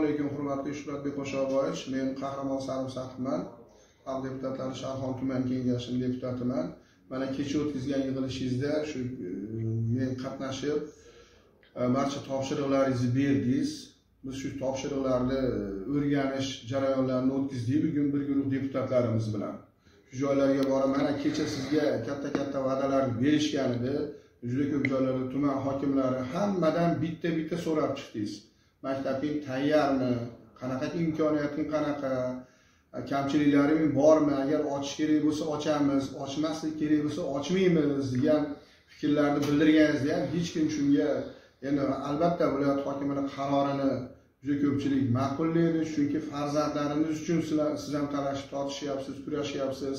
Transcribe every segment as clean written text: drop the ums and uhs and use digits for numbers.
alaykum, hurmatli Shuhratbek Qo'shoqboyevich. Men Qahramon Sarimsoqman. Xalq deputatlari Sharxon tuman kengashining deputatiman. Mana kecha o'tkazgan yig'ilishingizda shu men qatnashib, barcha topshiriqlaringizni berdingiz. Biz shu topshiriqlarni o'rganish jarayonlarini o'tkazdik bugun bir guruh deputatlarimiz bilan. Shu joylarga borib, mana kecha sizga katta va'dalarni berishgan edi. Juda ko'p joylarda tuman hokimlari hammadan bitta so'rab chiqdingiz. Maktabing tayyormi? Qanaqa imkoniyating qanaqa? Kamchiliklaring bormi? Agar ochish kerak bo'lsa ochamiz, ochmaslik kerak bo'lsa ochmaymiz degan fikrlarni bildirganingizni ham hech kim shunga, endi albatta viloyat hokimining qarorini juda ko'pchilik ma'qullaydi, chunki farzandlaringiz uchun siz ham talashib tortishyapsiz, kurashyapsiz.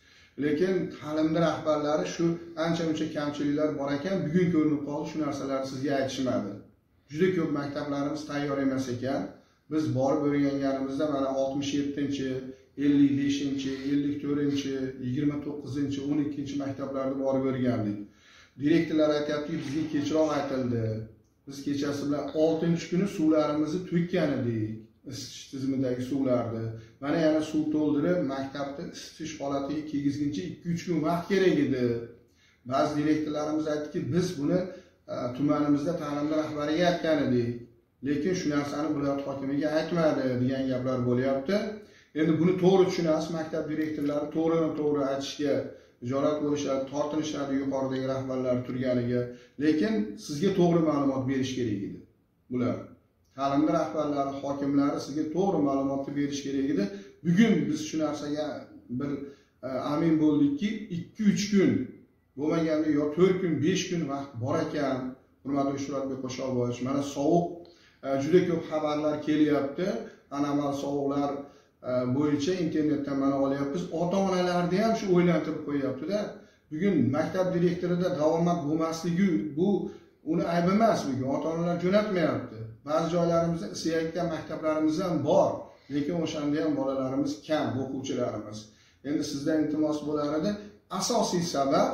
Lekin ta'limda rahbarlari shu ancha-muncha kamchiliklar bor ekan, bugun ko'rinib qoldi, shu narsalarni sizga aytishmadi. Juda ko'p maktablarimiz tayyor emas ekan. Biz borib o'rganganimizda mana 67-chi, 55-chi, 54-chi, 29-chi, 12-chi maktablarda borib o'rgandik. Direktorlar aytayapti, bizga kechroq aytildi. Biz kechasi bilan 6-kuni suvlarimizni to'kkan edik, isitish tizimidagi suvlarni. Mana yana suv to'ldirib, maktabda isitish holatiga kelgizguncha 2-3 kun vaqt kerak edi. Ba'zi direktorlarimiz aytdiki, biz buni tumanimizda ta'limda rahbariga aytgan edik. Lekin shu narsani viloyat hokimiga aytmadi degan gaplar bo'lyapti. Endi buni to'g'ri tushunasiz, maktab direktorlari to'g'ri aytishga ijorat bo'lishadi, tortinishadi yuqoridagi rahbarlar turganiga. Lekin sizga to'g'ri ma'lumot berish kerak edi. Bular ta'limda rahbarlari, hokimlari sizga to'g'ri ma'lumotni berish kerak edi. Bugun biz shu narsaga bir amin bo'ldikki, 2-3 kun bo'lmaganda yo 4 kun, 5 kun vaqt bor ekan. Hurmatli Shuhratbek Qo'shoqboyevich, mana sovuq juda ko'p xabarlar kelyapti. Anomal sovuqlar bo'yicha internetdan mana olyapmiz. Ota-onalarni ham shu o'ylantirib qo'yapti-da. Bugun maktab direktorida davomat bo'lmasligi bu uni aybi emas, bugun ota-onalar jo'natmayapti. Ba'zi joylarimizda isiyayotgan maktablarimiz ham bor, lekin o'shanda ham bolalarimiz kam, o'quvchilarimiz. Endi sizdan iltimos bo'lar edi, asosiy sabab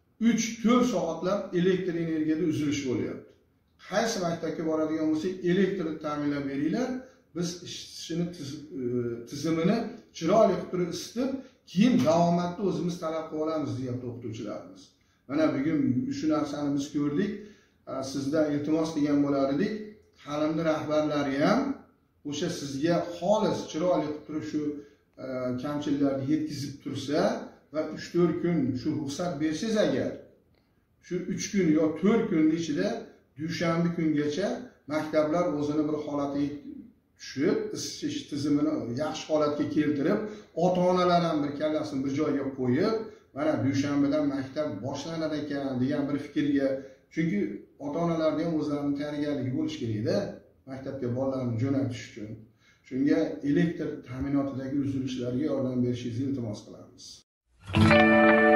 3-4 soatlab elektr energiyada uzilish bo'lyapti. Qaysi maktabga boradigan bo'lsak, elektr ta'minlab beringlar, biz isitishini tizimini chiroyli qilib turib isitib, keyin davomatni o'zimiz talab qilib olamiz deyapti o'qituvchilarimiz. Mana bugun shu narsani biz ko'rdik. Sizdan iltimos qilgan bo'lar edik. Ta'limda rahbarlari ham o'sha sizga xolis chiroyli qilib turib shu kamchiliklarni yetkazib tursa va 3-4 kun shu ruxsat bersangiz agar, shu 3 kun yo 4 kun ichida dushanba kungacha maktablar o'zini bir holatiga tushib, isitish tizimini yaxshi holatga keltirib, ota-onalar ham bir kallasini bir joyga qo'yib, mana dushanbadan maktab boshlanar ekan degan bir fikrga, chunki ota-onalarning ham o'zlarining tayyorgarligi bo'lish kerak-da, maktabga bolalarni jo'natish uchun. Shunga elektr ta'minotidagi uzilishlarga yordam berishingizni iltimos qilamiz.